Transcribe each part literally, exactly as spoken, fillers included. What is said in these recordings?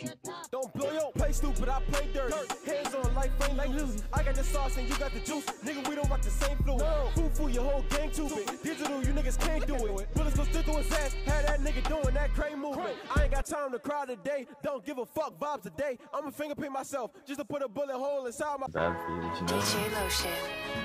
Don't blow your play stupid, I play dirt. Hands on life ain't like loose. I got the sauce and you got the juice. Nigga, we don't rock the same fluid. Foo foo, your whole gang stupid. Digital, you niggas can't do it. Bullets go stick to his ass. Had that nigga doing that crazy movement. I ain't got time to cry today. Don't give a fuck vibes today. I'ma fingerprint myself just to put a bullet hole inside my. Bad for you, you know.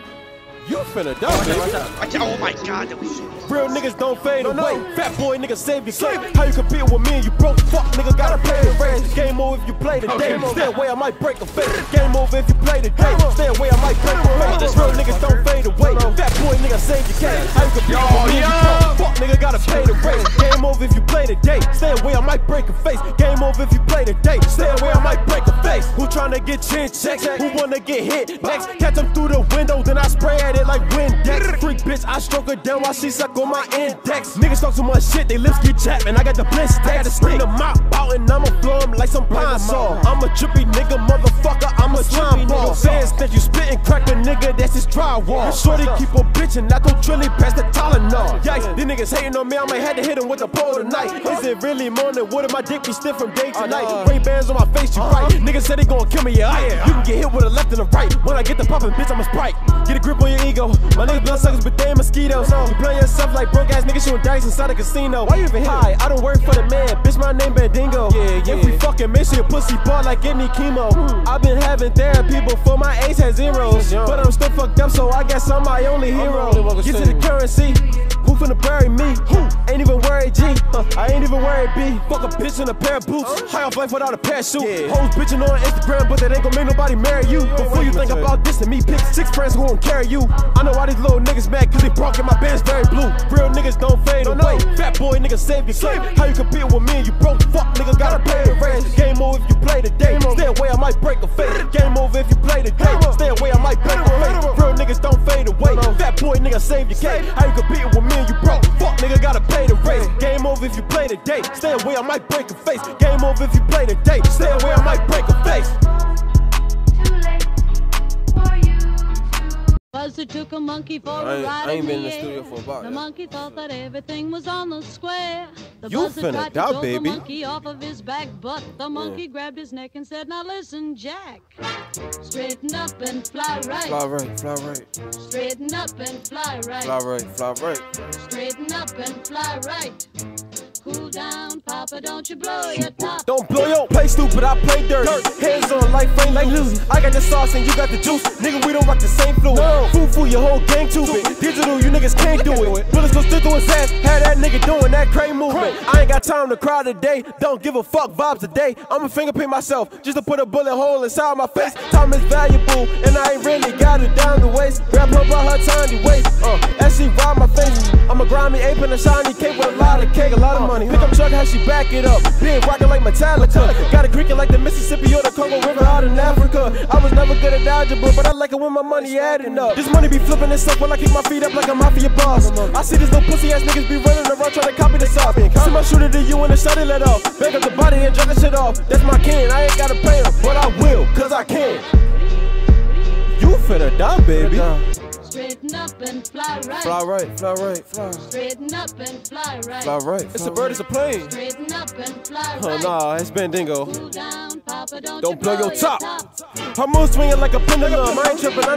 You finna die, baby. Oh my god, that was so Real niggas don't fade away. Fat boy nigga save your game. How you compete with me and you broke? Fuck nigga gotta pay the race. Game over if you play the game. Stay away, I might break a face. Game over if you play the game. Stay away, I might break a face. Real niggas don't fade away. Fat boy nigga save your game. How you compete with me and you broke? Fuck nigga gotta pay the race. Game over if you play the day. Stay away, I might break a face. Game over if you play the day. Stay away, I might break a face. Who tryna get chin checks? Who wanna get hit next? Catch them through the window, then I spray at it like Windex. Freak bitch, I stroke her down while she suck on my index. Niggas talk too much shit, they lips get chapped, and I got the bliss. I got to screen them out, out and I'ma flow them like some pine saw. I'm a trippy nigga, motherfucker, I'm a slime ball. Fans that you spit and crack a nigga, that's his drywall. Shorty keep on bitching, I go trilly past the Tylenol. Yikes, these niggas hating on me, I might have to hit him with a pole tonight. Is it really morning? What if my dick be stiff from day to night? Ray bands on my face, you right. Niggas said they gon' kill me, yeah, yeah. You can get hit with a left and a right. When I get the poppin', bitch, I'm a Sprite. Get a grip on your ego. My niggas blood suckers, but they ain't mosquitoes. You play yourself like broke ass niggas shooting dice inside a casino. Why you even here? Hi, I don't work for the man, bitch, my name Bandingo. Yeah, yeah. If we fucking make sure your pussy ball like any chemo. Hmm. I've been having therapy before my ace had zeros. But I'm still fucked up, so I guess I'm my only hero. Get to the currency. Who finna bury me? Who? Ain't even worried, G. Uh, I ain't even worried, B. Fuck a bitch in a pair of boots. High off life without a parachute. Yeah. Hoes bitching on Instagram, but that ain't gon' make nobody marry you. Before you think about this and me, pick six friends who won't carry you. I know why these little niggas mad, cause they broke and my band's very blue. Real niggas don't fade away. Fat boy nigga save your game. How you compete with me and you broke? Fuck nigga gotta pay the race. Game over if you play the day. Stay away, I might break a face. Game over if you play the day. Stay away, I might break a face. Real niggas don't fade away. Fat boy nigga save your game. How you compete with me and you broke? Fuck nigga gotta pay the race. Game over if you play the day. Stay away, I might break a face. Game over if you play the day. Stay away, I might break a face. Buzzer took a monkey for I a ride I ain't in been in the the air. studio for a while. The monkey thought that everything was on the square. The You buzzer finna tried to die, throw baby. the monkey off of his back, but the monkey grabbed his neck and said, "Now listen, Jack. Straighten up and fly right. Fly right, fly right. Straighten up and fly right. Fly right, fly right. Straighten up and fly right. Cool down, Papa, don't you blow your top. Don't blow your play stupid, I play dirt. Hands on life ain't like loose. I got the sauce and you got the juice. Nigga, we don't rock the same fluid. Foo foo, your whole gang stupid. Digital, you niggas can't do it. Bullets go stick to his ass. Had that nigga doing that crazy movement. I ain't got time to cry today. Don't give a fuck vibes today. I'ma fingerprint myself just to put a bullet hole inside my face. Time is valuable and I ain't really got it down the waist. Grab her by her tiny waist. Uh, as she ride my face. I'm a grimy ape in a shiny cape with a lot of cake, a lot of money. Pick up truck, how she back it up. Being rockin' like Metallica. Got it creaking like the Mississippi or the Congo River out in Africa. I was never good at algebra, but I like it when my money adding up. This money be flipping itself while I keep my feet up like a mafia boss. I see these little pussy ass niggas be running around trying to copy the sauce. See my shooter to you and the shot he let off. Back up the body and drop the shit off. That's my king, I ain't gotta pay him, but I will, cause I can. You finna die, baby. Straighten up and fly right. Fly right, fly right, fly. Straighten up and fly right. Fly right. It's a bird, it's a plane. Straighten up and fly Oh right. nah, it's Bandingo. Cool down, Papa, don't, Don't you blow blow your top. top. Her mood swinging like a pendulum. I ain't tripping.